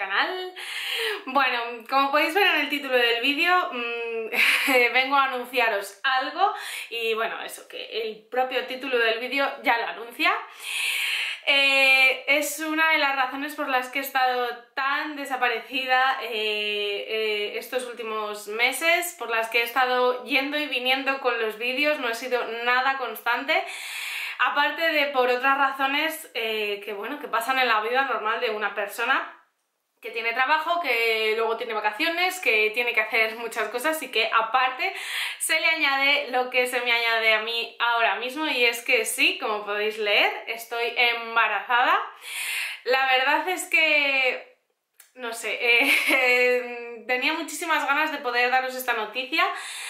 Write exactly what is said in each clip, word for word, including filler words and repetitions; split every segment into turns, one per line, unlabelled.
canal. Bueno, como podéis ver en el título del vídeo, mmm, vengo a anunciaros algo y bueno, eso, que el propio título del vídeo ya lo anuncia. Eh, es una de las razones por las que he estado tan desaparecida eh, eh, estos últimos meses, por las que he estado yendo y viniendo con los vídeos, no he sido nada constante. Aparte de por otras razones eh, que, bueno, que pasan en la vida normal de una persona que tiene trabajo, que luego tiene vacaciones, que tiene que hacer muchas cosas y que aparte se le añade lo que se me añade a mí ahora mismo, y es que sí, como podéis leer, estoy embarazada. La verdad es que, no sé, eh, eh, tenía muchísimas ganas de poder daros esta noticia,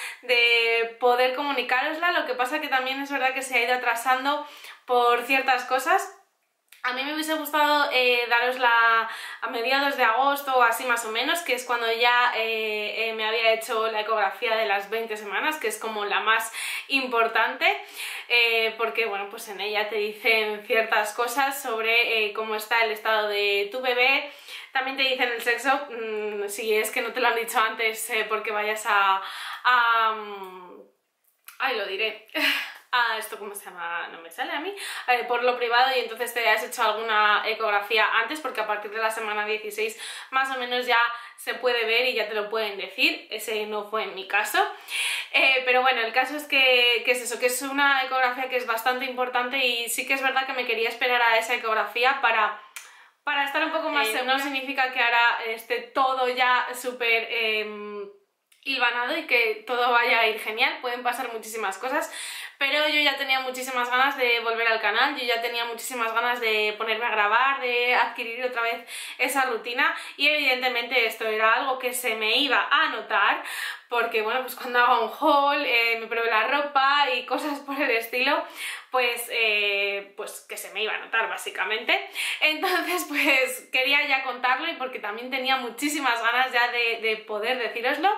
de poder comunicárosla. Lo que pasa que también es verdad que se ha ido atrasando por ciertas cosas. A mí me hubiese gustado eh, darosla a mediados de agosto o así más o menos, que es cuando ya eh, eh, me había hecho la ecografía de las veinte semanas, que es como la más importante, eh, porque bueno, pues en ella te dicen ciertas cosas sobre eh, cómo está el estado de tu bebé. También te dicen el sexo, mmm, si es que no te lo han dicho antes, eh, porque vayas a... a um... ay, lo diré... Ah, esto cómo se llama, no me sale a mí, eh, por lo privado, y entonces te has hecho alguna ecografía antes, porque a partir de la semana dieciséis más o menos ya se puede ver y ya te lo pueden decir. Ese no fue en mi caso, eh, pero bueno, el caso es que, que es eso, que es una ecografía que es bastante importante, y sí que es verdad que me quería esperar a esa ecografía para... para estar un poco más eh, segura. No significa que ahora esté todo ya súper... Eh, hilvanado y que todo vaya a ir genial, pueden pasar muchísimas cosas, pero yo ya tenía muchísimas ganas de volver al canal, yo ya tenía muchísimas ganas de ponerme a grabar, de adquirir otra vez esa rutina, y evidentemente esto era algo que se me iba a notar, porque bueno, pues cuando haga un haul, eh, me pruebe la ropa y cosas por el estilo, pues, eh, pues que se me iba a notar básicamente. Entonces pues quería ya contarlo, y porque también tenía muchísimas ganas ya de, de poder decíroslo.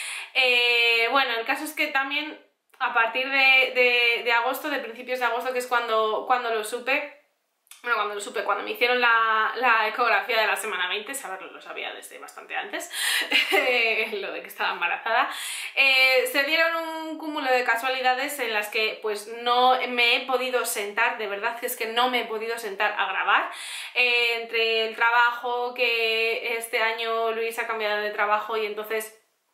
Eh, bueno, el caso es que también a partir de, de, de agosto, de principios de agosto, que es cuando, cuando lo supe, bueno, cuando lo supe, cuando me hicieron la, la ecografía de la semana veinte, saberlo lo sabía desde bastante antes, lo de que estaba embarazada, eh, se dieron un cúmulo de casualidades en las que pues no me he podido sentar, de verdad que es que no me he podido sentar a grabar, eh, entre el trabajo, que este año Luis ha cambiado de trabajo y entonces...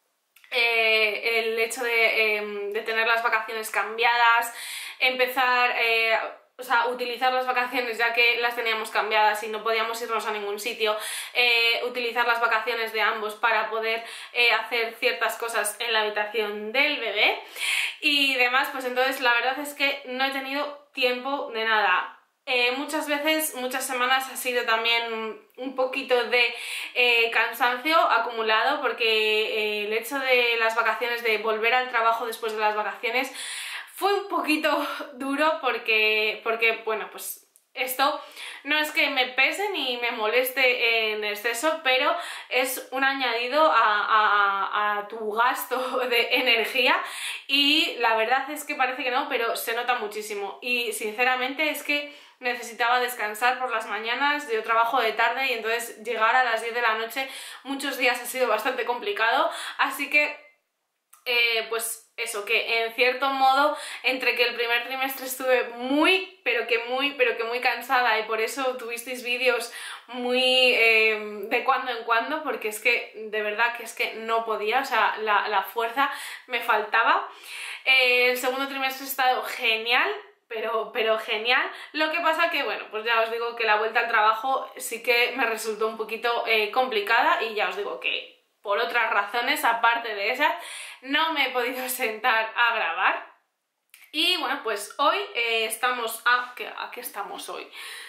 Eh, el hecho de, eh, de tener las vacaciones cambiadas, empezar, eh, o sea, utilizar las vacaciones ya que las teníamos cambiadas y no podíamos irnos a ningún sitio, eh, utilizar las vacaciones de ambos para poder eh, hacer ciertas cosas en la habitación del bebé y demás, pues entonces la verdad es que no he tenido tiempo de nada. Eh, muchas veces, muchas semanas ha sido también un poquito de eh, cansancio acumulado, porque eh, el hecho de las vacaciones, de volver al trabajo después de las vacaciones, fue un poquito duro porque, porque bueno, pues esto no es que me pese ni me moleste en exceso, pero es un añadido a, a, a tu gasto de energía, y la verdad es que parece que no, pero se nota muchísimo, y sinceramente es que necesitaba descansar por las mañanas, yo trabajo de tarde y entonces llegar a las diez de la noche muchos días ha sido bastante complicado, así que eh, pues eso, que en cierto modo, entre que el primer trimestre estuve muy, pero que muy, pero que muy cansada, y por eso tuvisteis vídeos muy eh, de cuando en cuando, porque es que de verdad que es que no podía, o sea, la, la fuerza me faltaba. Eh, el segundo trimestre ha estado genial, Pero, pero genial. Lo que pasa que, bueno, pues ya os digo que la vuelta al trabajo sí que me resultó un poquito eh, complicada, y ya os digo que por otras razones, aparte de esas, no me he podido sentar a grabar. Y bueno, pues hoy eh, estamos a... ¿qué, ¿A qué estamos hoy?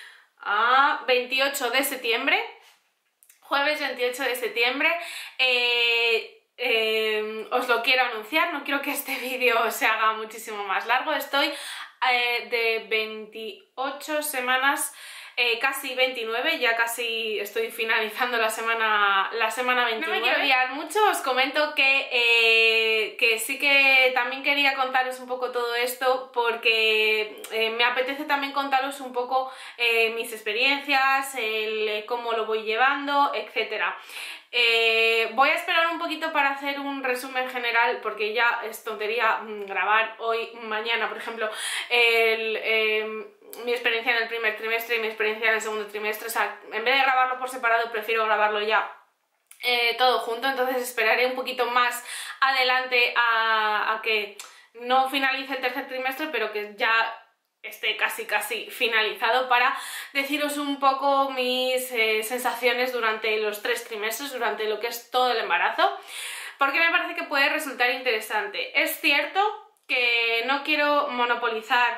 A veintiocho de septiembre, jueves veintiocho de septiembre. Eh... Eh, os lo quiero anunciar, no quiero que este vídeo se haga muchísimo más largo. Estoy eh, de veintiocho semanas eh, casi veintinueve, ya casi estoy finalizando la semana, la semana veintinueve. No me quiero liar mucho, os comento que, eh, que sí que también quería contaros un poco todo esto porque eh, me apetece también contaros un poco eh, mis experiencias, el, cómo lo voy llevando, etcétera. Eh, voy a esperar un poquito para hacer un resumen general porque ya es tontería grabar hoy, mañana, por ejemplo, el, eh, mi experiencia en el primer trimestre y mi experiencia en el segundo trimestre. O sea, en vez de grabarlo por separado, prefiero grabarlo ya eh, todo junto, entonces esperaré un poquito más adelante a, a que no finalice el tercer trimestre, pero que ya esté casi casi finalizado, para deciros un poco mis eh, sensaciones durante los tres trimestres, durante lo que es todo el embarazo, porque me parece que puede resultar interesante. Es cierto que no quiero monopolizar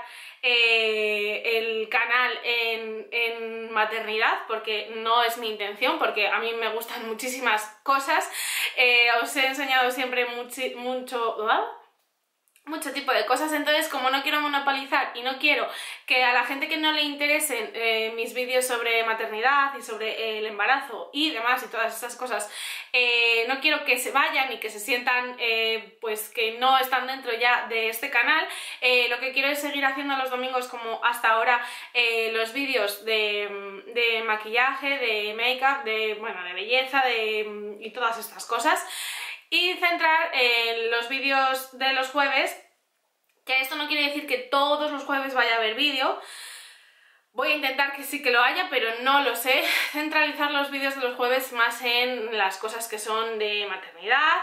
eh, el canal en, en maternidad, porque no es mi intención, porque a mí me gustan muchísimas cosas. Eh, os he enseñado siempre mucho, mucho ¿ah? mucho tipo de cosas, entonces como no quiero monopolizar y no quiero que a la gente que no le interesen eh, mis vídeos sobre maternidad y sobre el embarazo y demás y todas esas cosas, eh, no quiero que se vayan y que se sientan eh, pues que no están dentro ya de este canal. Eh, lo que quiero es seguir haciendo los domingos como hasta ahora eh, los vídeos de, de maquillaje, de make-up, de, bueno, de belleza de, y todas estas cosas, y centrar en los vídeos de los jueves, que esto no quiere decir que todos los jueves vaya a haber vídeo. Voy a intentar que sí que lo haya, pero no lo sé. Centralizar los vídeos de los jueves más en las cosas que son de maternidad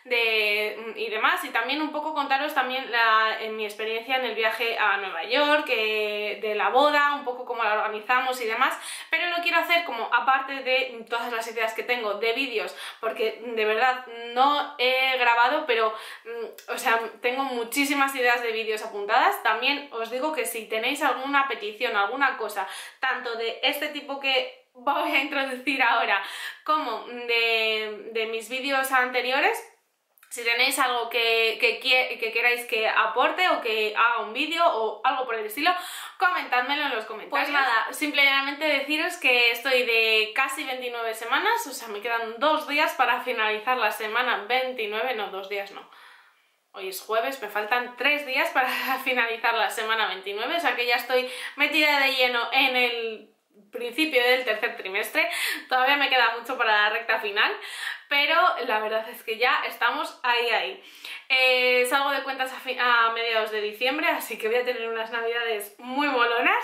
de, y demás. Y también un poco contaros también la, en mi experiencia en el viaje a Nueva York, eh, de la boda, un poco cómo la organizamos y demás. Pero lo quiero hacer como aparte de todas las ideas que tengo de vídeos, porque de verdad no he grabado, pero o sea, tengo muchísimas ideas de vídeos apuntadas. También os digo que si tenéis alguna petición, alguna cosa, tanto de este tipo que voy a introducir ahora como de, de mis vídeos anteriores, si tenéis algo que, que, que queráis que aporte o que haga un vídeo o algo por el estilo, comentádmelo en los comentarios. Pues nada, simplemente deciros que estoy de casi veintinueve semanas, o sea, me quedan dos días para finalizar la semana veintinueve, no, dos días no. Hoy es jueves, me faltan tres días para finalizar la semana veintinueve, o sea que ya estoy metida de lleno en el principio del tercer trimestre. Todavía me queda mucho para la recta final, pero la verdad es que ya estamos ahí, ahí. Eh, salgo de cuentas a, a mediados de diciembre, así que voy a tener unas navidades muy molonas,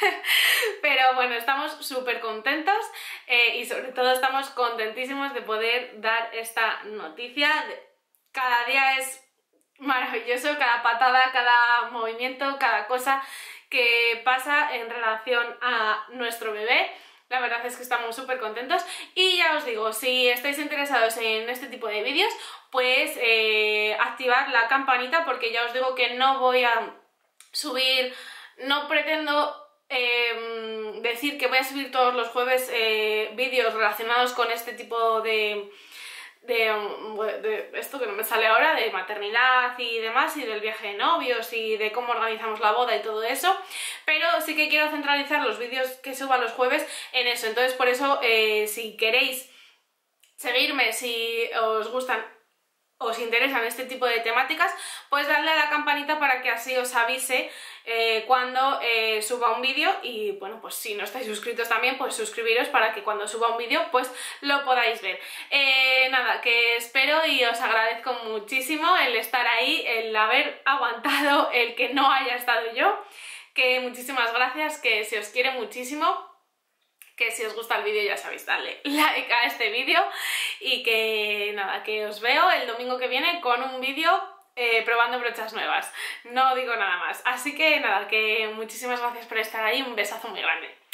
pero bueno, estamos súper contentos eh, y sobre todo estamos contentísimos de poder dar esta noticia. Cada día es maravilloso, cada patada, cada movimiento, cada cosa que pasa en relación a nuestro bebé. La verdad es que estamos súper contentos y ya os digo, si estáis interesados en este tipo de vídeos, pues eh, activar la campanita, porque ya os digo que no voy a subir, no pretendo eh, decir que voy a subir todos los jueves eh, vídeos relacionados con este tipo de... De, de esto que no me sale ahora, de maternidad y demás, y del viaje de novios y de cómo organizamos la boda y todo eso, pero sí que quiero centralizar los vídeos que suba los jueves en eso. Entonces por eso eh, si queréis seguirme, si os gustan, os interesan este tipo de temáticas, pues dadle a la campanita para que así os avise eh, cuando eh, suba un vídeo. Y bueno, pues si no estáis suscritos también, pues suscribiros para que cuando suba un vídeo pues lo podáis ver. Eh, nada, que espero y os agradezco muchísimo el estar ahí, el haber aguantado, el que no haya estado yo, que muchísimas gracias, que se os quiere muchísimo, que si os gusta el vídeo ya sabéis darle like a este vídeo y que nada, que os veo el domingo que viene con un vídeo eh, probando brochas nuevas. No digo nada más. Así que nada, que muchísimas gracias por estar ahí, un besazo muy grande.